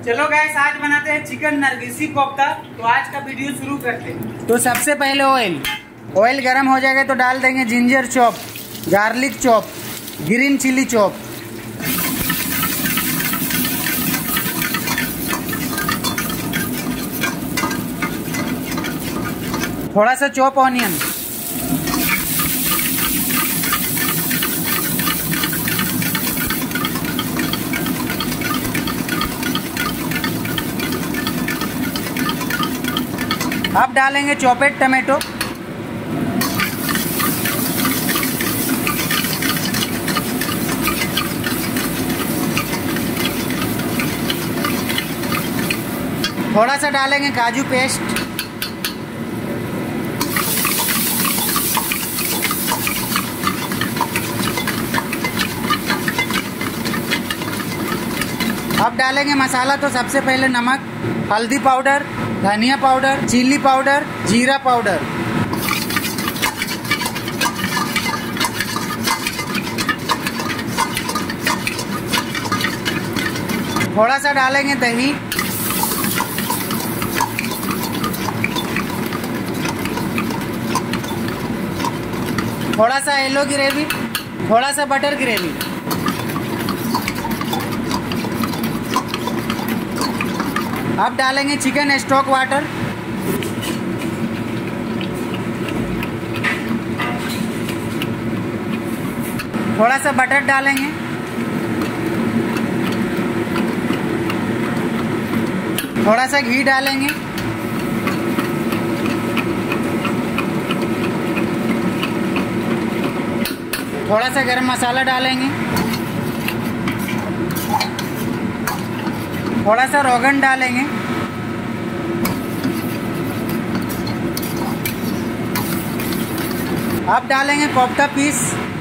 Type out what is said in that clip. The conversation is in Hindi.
चलो गाइस, आज बनाते हैं चिकन नरगिसी कोफ्ता। तो आज का वीडियो शुरू करते हैं। तो सबसे पहले ऑयल गरम हो जाएगा तो डाल देंगे ginger chop, garlic chop, green chilli chop, थोड़ा सा चॉप ऑनियन, अब डालेंगे चॉपेड टमाटो, थोड़ा सा डालेंगे काजू पेस्ट, अब डालेंगे मसाला। तो सबसे पहले नमक, हल्दी पाउडर, धनिया पाउडर, चिल्ली पाउडर, जीरा पाउडर, थोड़ा सा डालेंगे दही, थोड़ा सा येलो ग्रेवी, थोड़ा सा बटर ग्रेवी, अब डालेंगे चिकन स्टॉक वाटर, थोड़ा सा बटर डालेंगे, थोड़ा सा घी डालेंगे, थोड़ा सा गरम मसाला डालेंगे, थोड़ा सा रोगन डालेंगे, अब डालेंगे कोफ्ता पीस,